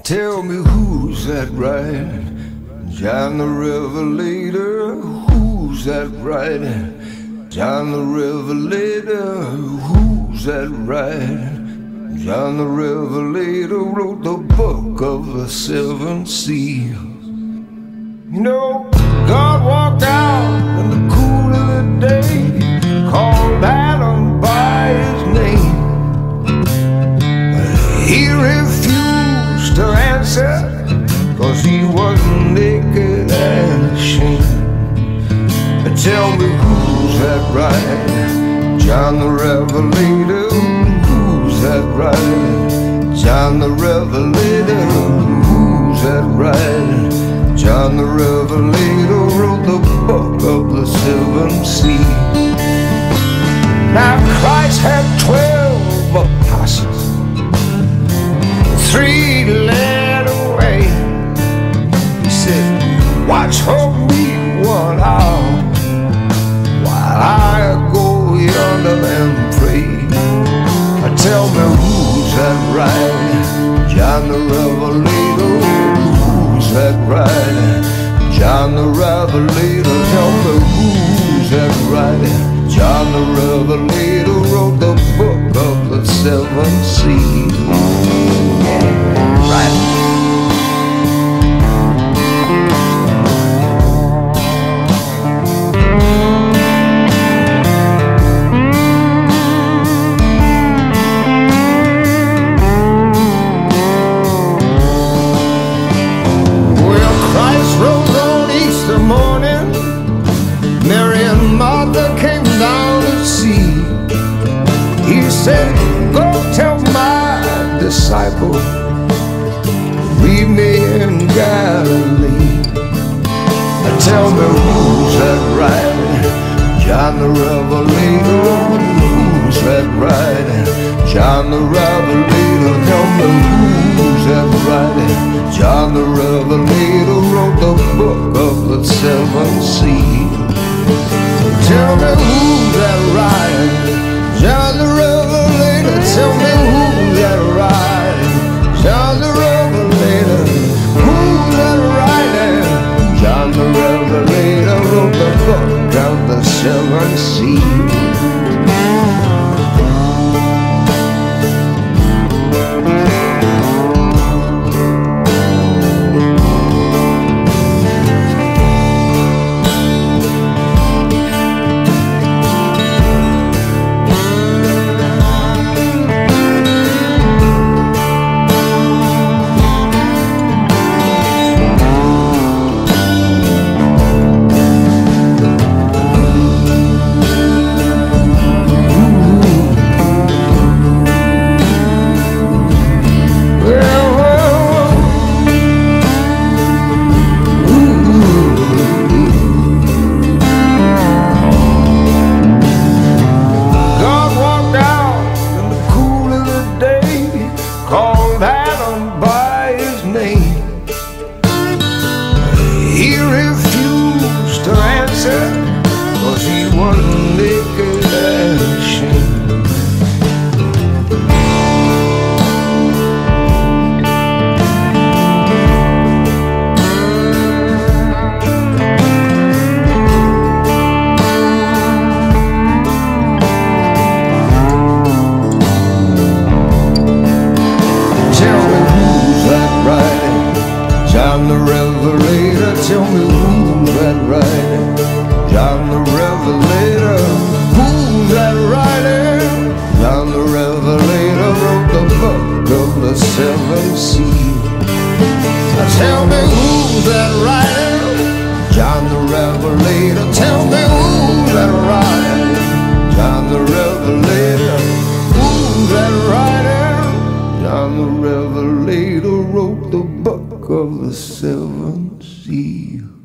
Tell me who's that riding? John the Revelator. Who's that riding? John the Revelator. Who's that riding? John the Revelator wrote the book of the seven seals. You know, God walked out in the cool of the day, called Adam by his name, but he refused to answer, 'cause he was naked and ashamed. But tell me who's that riding? John the Revelator. Who's that riding? John the Revelator. Who's that riding? John the Revelator wrote the book of the seven seals. Now Christ had 12 apostles, 3 led away. He said, watch for me 1 hour while I go yonder and pray. Tell me who's that riding? John the Revelator. Who's that riding? John the Revelator. Tell me who's that riding? John the Revelator wrote the book of the seven seals. Right. Mary and Martha came down to see. He said, go tell my disciples, meet me in Galilee. Tell me who's that riding? John the Revelator. Who's that riding? John the Revelator. Tell me who's that riding? John the Revelator wrote the book of the seven seals. Tell me who's that riding? John the Revelator. Tell me who's that riding? John the Revelator. Who's that riding? John the Revelator wrote the book of the seven seals. Adam by his name. He refused to answer, 'cause he was naked and ashamed. John the Revelator. Tell me who's that riding? John the Revelator. Who's that riding? John the Revelator wrote the book of the seven seals. Tell me who's that riding? John the Revelator. Tell me who's that riding? John the Revelator. Who's that riding? John the Revelator wrote the book of the seven seals.